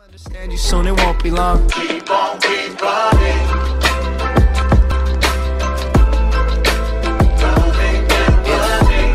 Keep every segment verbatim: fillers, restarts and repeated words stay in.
Understand you soon, it won't be long. Keep on, keep running. Running and running.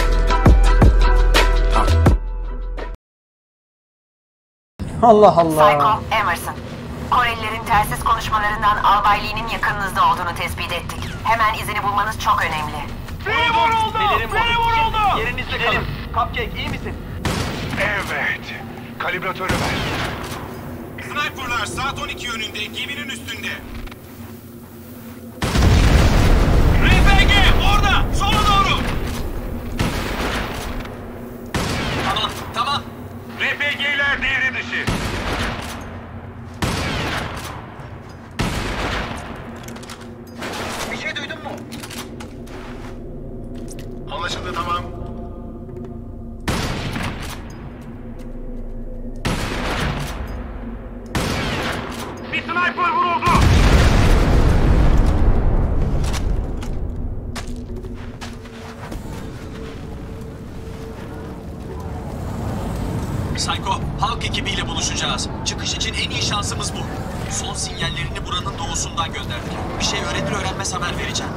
Allah Allah. Psycho Emerson. Korelilerin telsiz konuşmalarından Albay Lee'nin yakınınızda olduğunu tespit ettik. Hemen izini bulmanız çok önemli. Biri vuruldu! Biri vuruldu! Yerinizde kalın. Cupcake iyi misin? Evet. Kalibratörü ver. Sniper'lar saat on iki yönünde, geminin üstünde. R P G orada, sola doğru. Tamam, tamam. R P G'ler devre dışı. Bir şey duydun mu? Anlaşıldı, tamam. Bir sniper vuruldu. Psycho, halk ekibiyle buluşacağız. Çıkış için en iyi şansımız bu. Son sinyallerini buranın doğusundan gönderdik. Bir şey öğrenir öğrenmez haber vereceğim.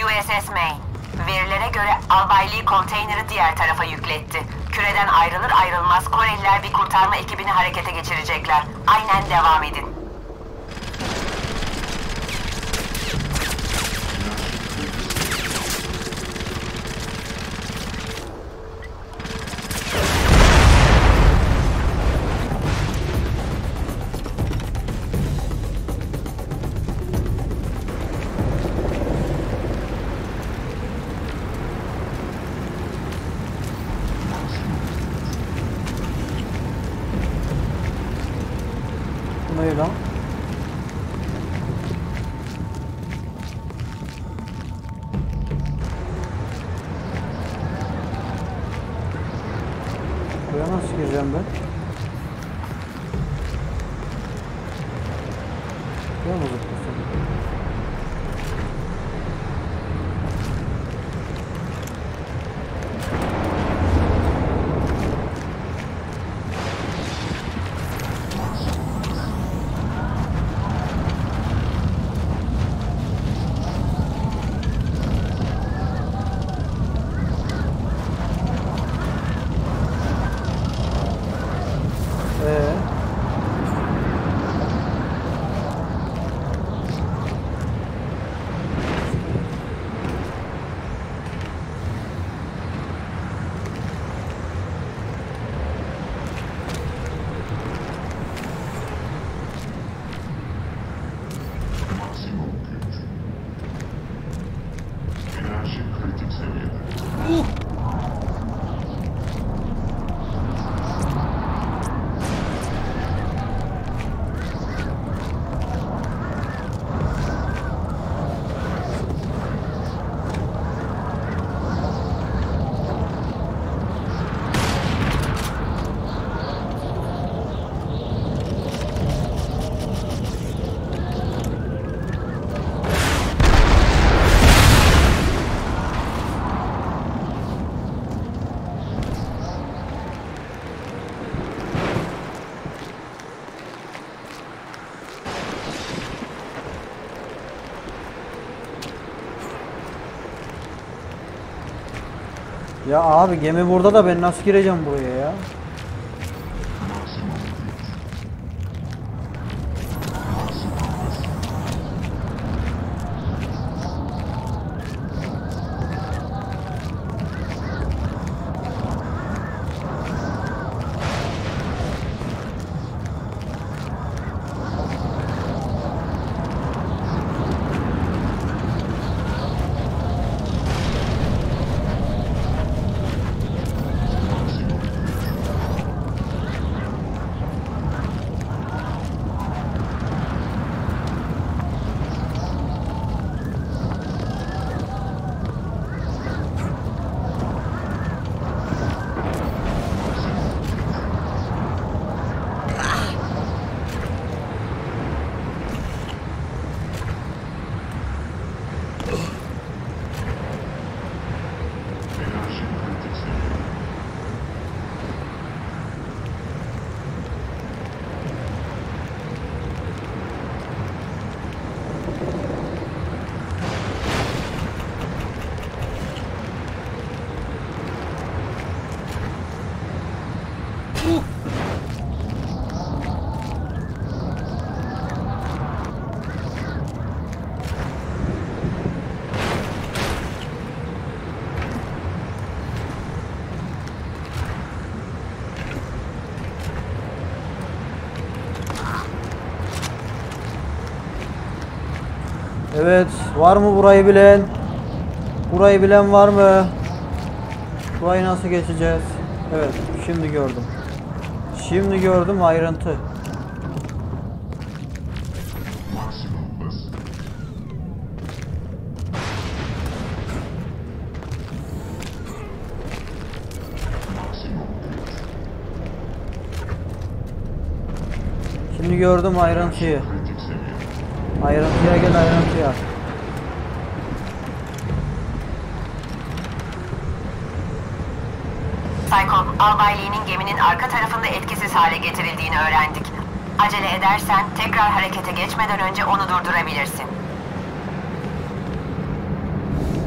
U S S Maine. Verilere göre Albay Lee konteyneri diğer tarafa yükletti. Küreden ayrılır ayrılmaz Koreliler bir kurtarma ekibini harekete geçirecekler. Aynen devam edin. Ne lan? Buraya nasıl gireceğim ben? Buraya mı zıplasın? Ee? Enerji kritik seviyede. Ya abi gemi burada da ben nasıl gireceğim buraya ya? Enerji kritik seviyede. Evet, var mı burayı bilen? Burayı bilen var mı? Burayı nasıl geçeceğiz? Evet, şimdi gördüm. Şimdi gördüm ayrıntı. Maksimum hız. Maksimum güç. Şimdi gördüm ayrıntıyı. Kritik seviyede. Ayrıntıya gel ayrıntıya. Psycho, Albay Lee'nin geminin arka tarafında etkisiz hale getirildiğini öğrendik. Acele edersen tekrar harekete geçmeden önce onu durdurabilirsin.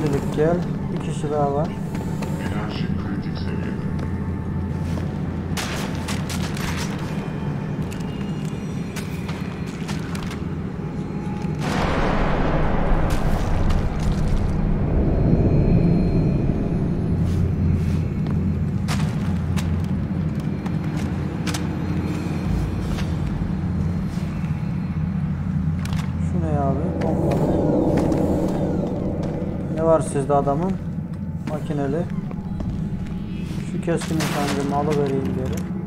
Şimdilik gel. Bir kişi daha var. Enerji kritik seviyede. Şu ne abi? Pompalı. Ne var sizde adamın? Makineli. Şu keskin nişancımı alıvereyim geri.